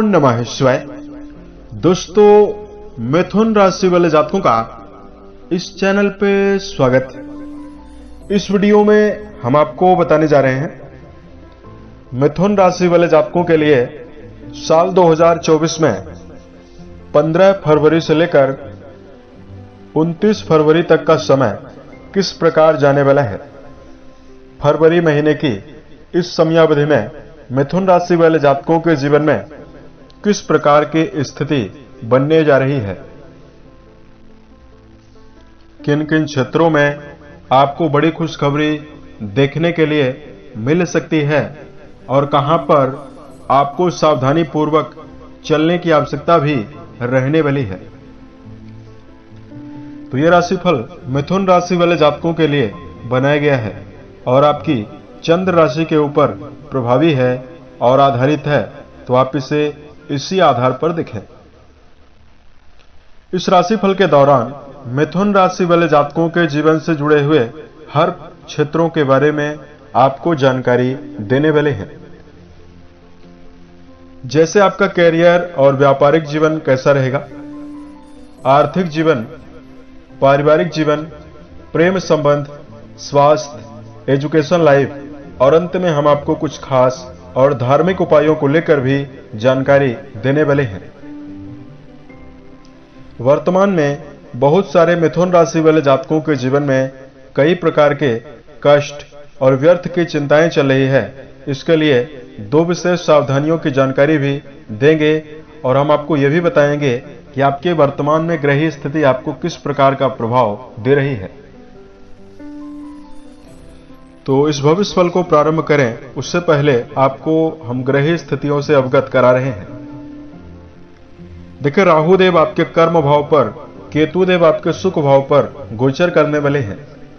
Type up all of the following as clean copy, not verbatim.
नमः शिवाय। दोस्तों, मिथुन राशि वाले जातकों का इस चैनल पे स्वागत है। इस वीडियो में हम आपको बताने जा रहे हैं मिथुन राशि वाले जातकों के लिए साल 2024 में 15 फरवरी से लेकर 29 फरवरी तक का समय किस प्रकार जाने वाला है। फरवरी महीने की इस समयावधि में मिथुन राशि वाले जातकों के जीवन में किस प्रकार की स्थिति बनने जा रही है, किन किन क्षेत्रों में आपको बड़ी खुशखबरी देखने के लिए मिल सकती है और कहां पर आपको सावधानी पूर्वक चलने की आवश्यकता भी रहने वाली है। तो यह राशिफल मिथुन राशि वाले जातकों के लिए बनाया गया है और आपकी चंद्र राशि के ऊपर प्रभावी है और आधारित है, तो आप इसे इसी आधार पर देखें। इस राशिफल के दौरान मिथुन राशि वाले जातकों के जीवन से जुड़े हुए हर क्षेत्रों के बारे में आपको जानकारी देने वाले हैं। जैसे आपका कैरियर और व्यापारिक जीवन कैसा रहेगा, आर्थिक जीवन, पारिवारिक जीवन, प्रेम संबंध, स्वास्थ्य, एजुकेशन लाइफ और अंत में हम आपको कुछ खास और धार्मिक उपायों को लेकर भी जानकारी देने वाले हैं। वर्तमान में बहुत सारे मिथुन राशि वाले जातकों के जीवन में कई प्रकार के कष्ट और व्यर्थ की चिंताएं चल रही है। इसके लिए दो विशेष सावधानियों की जानकारी भी देंगे और हम आपको यह भी बताएंगे कि आपके वर्तमान में ग्रही स्थिति आपको किस प्रकार का प्रभाव दे रही है। तो इस भविष्य फल को प्रारंभ करें उससे पहले आपको हम ग्रही स्थितियों से अवगत करा रहे हैं। देखिए, राहु देव आपके कर्म भाव पर, केतु देव आपके सुख भाव पर गोचर करने वाले हैं।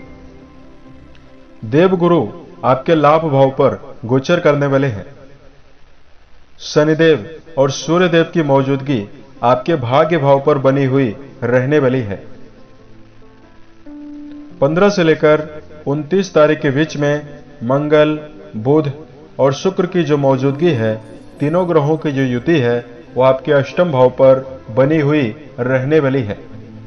देव गुरु आपके लाभ भाव पर गोचर करने वाले हैं। शनिदेव और सूर्य देव की मौजूदगी आपके भाग्य भाव पर बनी हुई रहने वाली है। 15 से लेकर 29 तारीख के बीच में मंगल, बुध और शुक्र की जो मौजूदगी है, तीनों ग्रहों की जो युति है, वो आपके अष्टम भाव पर बनी हुई रहने वाली है।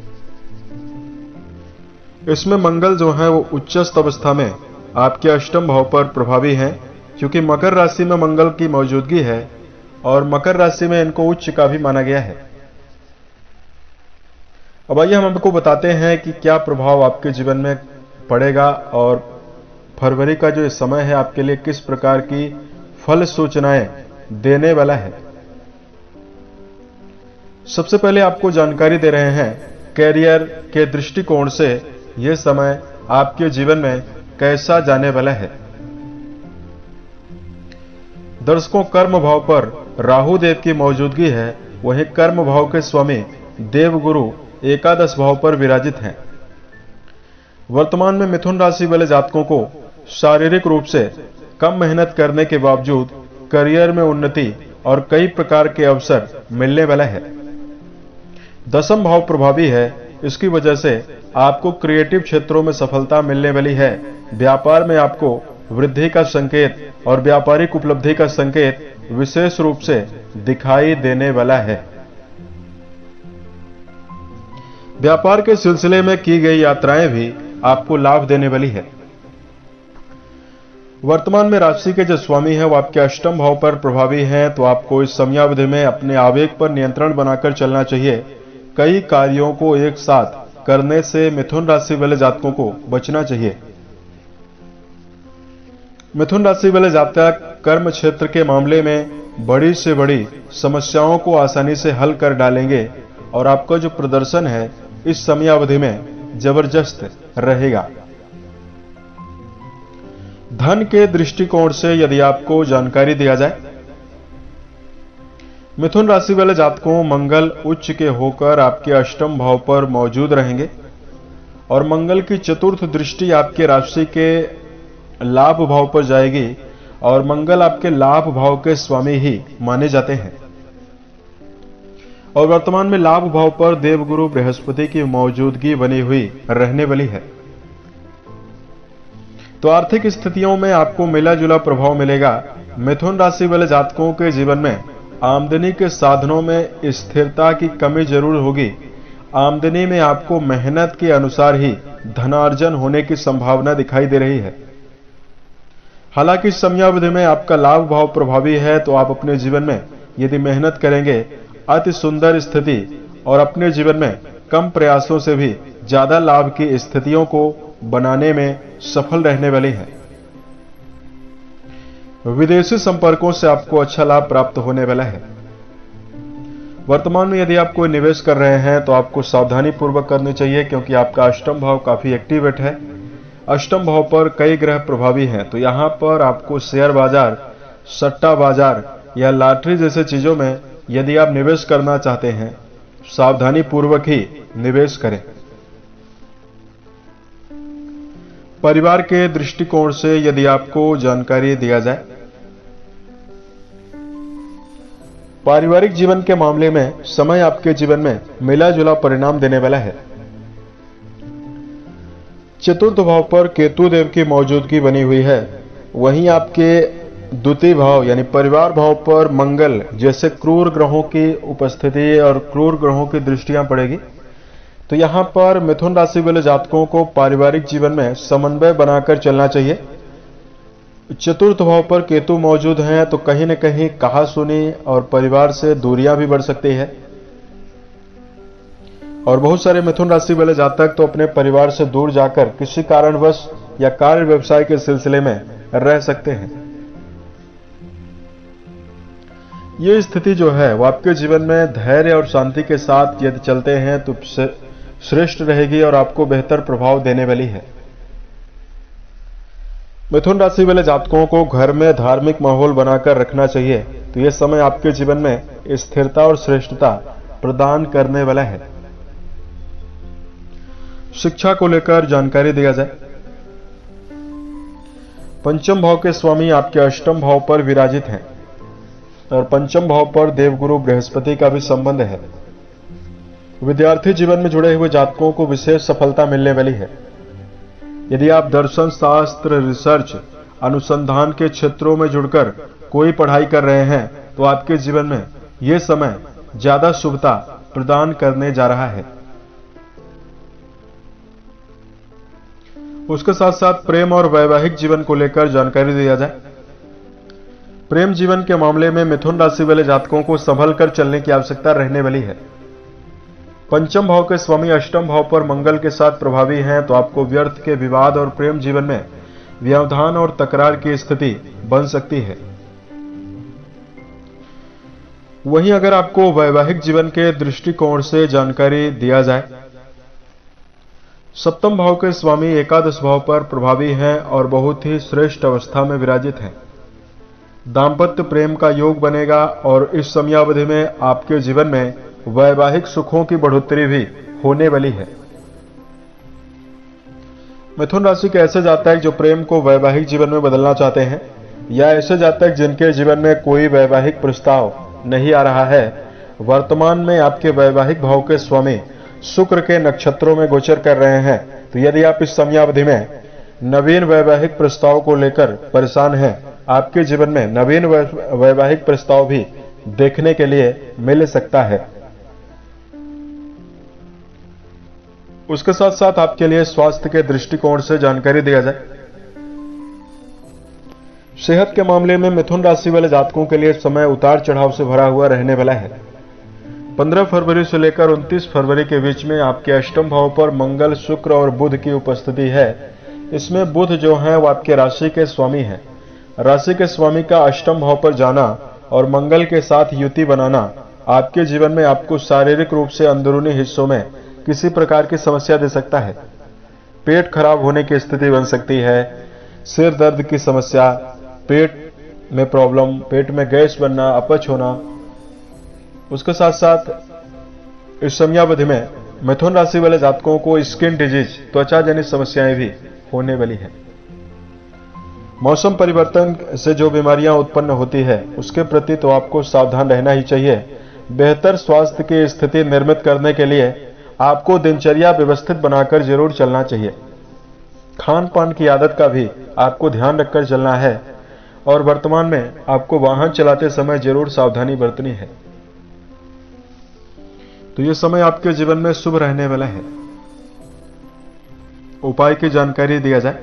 इसमें मंगल जो है वो उच्चस्थ अवस्था में आपके अष्टम भाव पर प्रभावी हैं, क्योंकि मकर राशि में मंगल की मौजूदगी है और मकर राशि में इनको उच्च का भी माना गया है। अब आइए हम आपको बताते हैं कि क्या प्रभाव आपके जीवन में पड़ेगा और फरवरी का जो समय है आपके लिए किस प्रकार की फल सूचनाएं देने वाला है। सबसे पहले आपको जानकारी दे रहे हैं कैरियर के दृष्टिकोण से यह समय आपके जीवन में कैसा जाने वाला है। दर्शकों, कर्म भाव पर राहु देव की मौजूदगी है, वहीं कर्म भाव के स्वामी देवगुरु एकादश भाव पर विराजित हैं। वर्तमान में मिथुन राशि वाले जातकों को शारीरिक रूप से कम मेहनत करने के बावजूद करियर में उन्नति और कई प्रकार के अवसर मिलने वाला है। दशम भाव प्रभावी है, इसकी वजह से आपको क्रिएटिव क्षेत्रों में सफलता मिलने वाली है। व्यापार में आपको वृद्धि का संकेत और व्यापारिक उपलब्धि का संकेत विशेष रूप से दिखाई देने वाला है। व्यापार के सिलसिले में की गई यात्राएं भी आपको लाभ देने वाली है। वर्तमान में राशि के जो स्वामी है वो आपके अष्टम भाव पर प्रभावी हैं, तो आपको इस समयावधि में अपने आवेग पर नियंत्रण बनाकर चलना चाहिए। कई कार्यों को एक साथ करने से मिथुन राशि वाले जातकों को बचना चाहिए। मिथुन राशि वाले जातक कर्म क्षेत्र के मामले में बड़ी से बड़ी समस्याओं को आसानी से हल कर डालेंगे और आपका जो प्रदर्शन है इस समयावधि में जबरदस्त रहेगा। धन के दृष्टिकोण से यदि आपको जानकारी दिया जाए, मिथुन राशि वाले जातकों मंगल उच्च के होकर आपके अष्टम भाव पर मौजूद रहेंगे और मंगल की चतुर्थ दृष्टि आपके राशि के लाभ भाव पर जाएगी और मंगल आपके लाभ भाव के स्वामी ही माने जाते हैं। और वर्तमान में लाभ भाव पर देवगुरु बृहस्पति की मौजूदगी बनी हुई रहने वाली है। तो आर्थिक स्थितियों में आपको मिला जुला प्रभाव मिलेगा। मिथुन राशि वाले जातकों के जीवन में आमदनी के साधनों में स्थिरता की कमी जरूर होगी। आमदनी में आपको मेहनत के अनुसार ही धनार्जन होने की संभावना दिखाई दे रही है। हालांकि इस समयावधि में आपका लाभ भाव प्रभावी है, तो आप अपने जीवन में यदि मेहनत करेंगे अति सुंदर स्थिति और अपने जीवन में कम प्रयासों से भी ज्यादा लाभ की स्थितियों को बनाने में सफल रहने वाली है। विदेशी संपर्कों से आपको अच्छा लाभ प्राप्त होने वाला है। वर्तमान में यदि आप कोई निवेश कर रहे हैं तो आपको सावधानी पूर्वक करनी चाहिए, क्योंकि आपका अष्टम भाव काफी एक्टिवेट है। अष्टम भाव पर कई ग्रह प्रभावी हैं, तो यहां पर आपको शेयर बाजार, सट्टा बाजार या लॉटरी जैसे चीजों में यदि आप निवेश करना चाहते हैं, सावधानी पूर्वक ही निवेश करें। परिवार के दृष्टिकोण से यदि आपको जानकारी दिया जाए, पारिवारिक जीवन के मामले में समय आपके जीवन में मिला जुला परिणाम देने वाला है। चतुर्थ भाव पर केतु देव की मौजूदगी बनी हुई है। वहीं आपके द्वितीय भाव यानी परिवार भाव पर मंगल जैसे क्रूर ग्रहों की उपस्थिति और क्रूर ग्रहों की दृष्टियां पड़ेगी। तो यहां पर मिथुन राशि वाले जातकों को पारिवारिक जीवन में समन्वय बनाकर चलना चाहिए। चतुर्थ भाव पर केतु मौजूद हैं, तो कहीं न कहीं कहासुनी और परिवार से दूरियां भी बढ़ सकती है। और बहुत सारे मिथुन राशि वाले जातक तो अपने परिवार से दूर जाकर किसी कारणवश या कार्य व्यवसाय के सिलसिले में रह सकते हैं। ये स्थिति जो है वो आपके जीवन में धैर्य और शांति के साथ यदि चलते हैं तो श्रेष्ठ रहेगी और आपको बेहतर प्रभाव देने वाली है। मिथुन राशि वाले जातकों को घर में धार्मिक माहौल बनाकर रखना चाहिए, तो यह समय आपके जीवन में स्थिरता और श्रेष्ठता प्रदान करने वाला है। शिक्षा को लेकर जानकारी दिया जाए, पंचम भाव के स्वामी आपके अष्टम भाव पर विराजित हैं और पंचम भाव पर देवगुरु बृहस्पति का भी संबंध है। विद्यार्थी जीवन में जुड़े हुए जातकों को विशेष सफलता मिलने वाली है। यदि आप दर्शन शास्त्र, रिसर्च, अनुसंधान के क्षेत्रों में जुड़कर कोई पढ़ाई कर रहे हैं तो आपके जीवन में यह समय ज्यादा शुभता प्रदान करने जा रहा है। उसके साथ साथ प्रेम और वैवाहिक जीवन को लेकर जानकारी दिया जाए। प्रेम जीवन के मामले में मिथुन राशि वाले जातकों को संभल कर चलने की आवश्यकता रहने वाली है। पंचम भाव के स्वामी अष्टम भाव पर मंगल के साथ प्रभावी हैं, तो आपको व्यर्थ के विवाद और प्रेम जीवन में व्यवधान और तकरार की स्थिति बन सकती है। वहीं अगर आपको वैवाहिक जीवन के दृष्टिकोण से जानकारी दिया जाए, सप्तम भाव के स्वामी एकादश भाव पर प्रभावी हैं और बहुत ही श्रेष्ठ अवस्था में विराजित हैं। दाम्पत्य प्रेम का योग बनेगा और इस समयावधि में आपके जीवन में वैवाहिक सुखों की बढ़ोतरी भी होने वाली है। मिथुन राशि के ऐसे जातक जो प्रेम को वैवाहिक जीवन में बदलना चाहते हैं, या ऐसे जातक जिनके जीवन में कोई वैवाहिक प्रस्ताव नहीं आ रहा है, वर्तमान में आपके वैवाहिक भाव के स्वामी शुक्र के नक्षत्रों में गोचर कर रहे हैं, तो यदि आप इस समयावधि में नवीन वैवाहिक प्रस्ताव को लेकर परेशान हैं, आपके जीवन में नवीन वैवाहिक प्रस्ताव भी देखने के लिए मिल सकता है। उसके साथ साथ आपके लिए स्वास्थ्य के दृष्टिकोण से जानकारी दिया जाए। सेहत के मामले में मिथुन राशि वाले जातकों के लिए समय उतार चढ़ाव से भरा हुआ रहने वाला है। 15 फरवरी से लेकर 29 फरवरी के बीच में आपके अष्टम भाव पर मंगल, शुक्र और बुध की उपस्थिति है। इसमें बुध जो है वो आपके राशि के स्वामी हैं। राशि के स्वामी का अष्टम भाव पर जाना और मंगल के साथ युति बनाना आपके जीवन में आपको शारीरिक रूप से अंदरूनी हिस्सों में किसी प्रकार की समस्या दे सकता है। पेट खराब होने की स्थिति बन सकती है, सिर दर्द की समस्या, पेट में प्रॉब्लम, पेट में गैस बनना, अपच होना। उसके साथ साथ इस समयावधि में मिथुन राशि वाले जातकों को स्किन डिजीज, त्वचा जनित समस्याएं भी होने वाली है। मौसम परिवर्तन से जो बीमारियां उत्पन्न होती है उसके प्रति तो आपको सावधान रहना ही चाहिए। बेहतर स्वास्थ्य की स्थिति निर्मित करने के लिए आपको दिनचर्या व्यवस्थित बनाकर जरूर चलना चाहिए। खान पान की आदत का भी आपको ध्यान रखकर चलना है और वर्तमान में आपको वाहन चलाते समय जरूर सावधानी बरतनी है। तो यह समय आपके जीवन में शुभ रहने वाला है। उपाय की जानकारी दिया जाए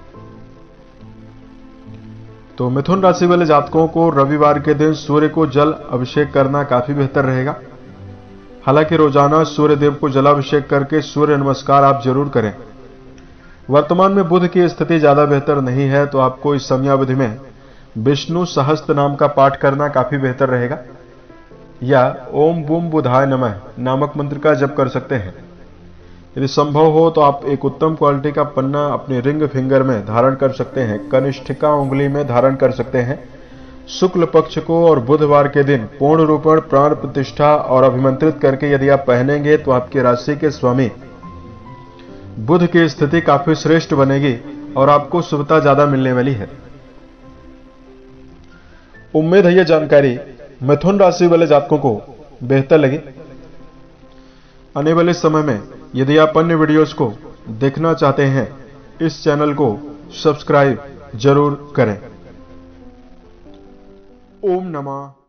तो मिथुन राशि वाले जातकों को रविवार के दिन सूर्य को जल अभिषेक करना काफी बेहतर रहेगा। हालांकि रोजाना सूर्य देव को जलाभिषेक करके सूर्य नमस्कार आप जरूर करें। वर्तमान में बुध की स्थिति ज्यादा बेहतर नहीं है, तो आपको इस समयावधि में विष्णु सहस्त्र नाम का पाठ करना काफी बेहतर रहेगा, या ओम बूम बुधाय नमः नामक मंत्र का जप कर सकते हैं। यदि संभव हो तो आप एक उत्तम क्वालिटी का पन्ना अपने रिंग फिंगर में धारण कर सकते हैं, कनिष्ठिका उंगली में धारण कर सकते हैं। शुक्ल पक्ष को और बुधवार के दिन पूर्ण रूपण प्राण प्रतिष्ठा और अभिमंत्रित करके यदि आप पहनेंगे तो आपकी राशि के स्वामी बुध की स्थिति काफी श्रेष्ठ बनेगी और आपको शुभता ज्यादा मिलने वाली है। उम्मीद है यह जानकारी मिथुन राशि वाले जातकों को बेहतर लगी। आने वाले समय में यदि आप अन्य वीडियोस को देखना चाहते हैं, इस चैनल को सब्सक्राइब जरूर करें। ओम नमः